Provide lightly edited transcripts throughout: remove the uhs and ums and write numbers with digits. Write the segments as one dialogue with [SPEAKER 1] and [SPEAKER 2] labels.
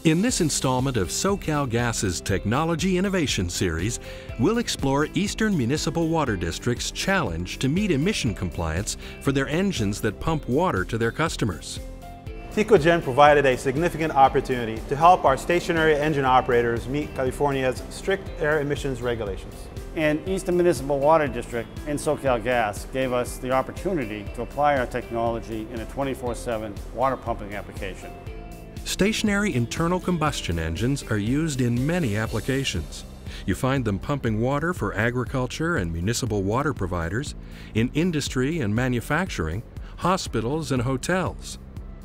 [SPEAKER 1] In this installment of SoCalGas's Technology Innovation Series, we'll explore Eastern Municipal Water District's challenge to meet emission compliance for their engines that pump water to their customers.
[SPEAKER 2] Tecogen provided a significant opportunity to help our stationary engine operators meet California's strict air emissions regulations.
[SPEAKER 3] And Eastern Municipal Water District and SoCalGas gave us the opportunity to apply our technology in a 24/7 water pumping application.
[SPEAKER 1] Stationary internal combustion engines are used in many applications. You find them pumping water for agriculture and municipal water providers, in industry and manufacturing, hospitals and hotels,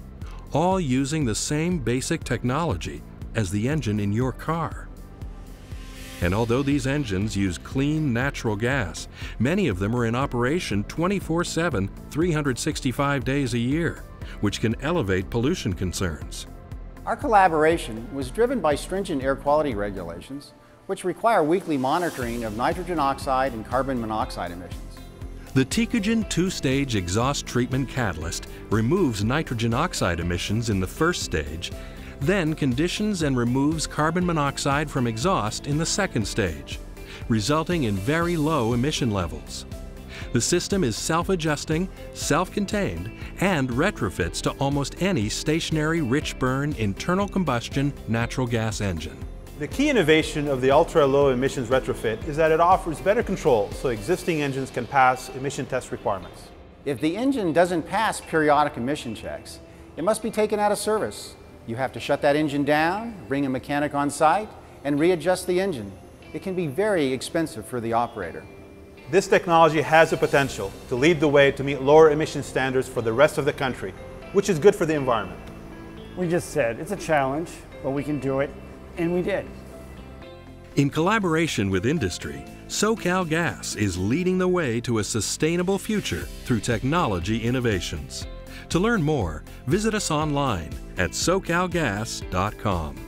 [SPEAKER 1] all using the same basic technology as the engine in your car. And although these engines use clean natural gas, many of them are in operation 24/7, 365 days a year, which can elevate pollution concerns.
[SPEAKER 4] Our collaboration was driven by stringent air quality regulations, which require weekly monitoring of nitrogen oxide and carbon monoxide emissions.
[SPEAKER 1] The Tecogen two-stage exhaust treatment catalyst removes nitrogen oxide emissions in the first stage, then conditions and removes carbon monoxide from exhaust in the second stage, resulting in very low emission levels. The system is self-adjusting, self-contained, and retrofits to almost any stationary rich-burn internal combustion natural gas engine.
[SPEAKER 2] The key innovation of the ultra-low emissions retrofit is that it offers better control so existing engines can pass emission test requirements.
[SPEAKER 4] If the engine doesn't pass periodic emission checks, it must be taken out of service. You have to shut that engine down, bring a mechanic on site, and readjust the engine. It can be very expensive for the operator.
[SPEAKER 2] This technology has the potential to lead the way to meet lower emission standards for the rest of the country, which is good for the environment.
[SPEAKER 3] We just said it's a challenge, but we can do it, and we did.
[SPEAKER 1] In collaboration with industry, SoCalGas is leading the way to a sustainable future through technology innovations. To learn more, visit us online at socalgas.com.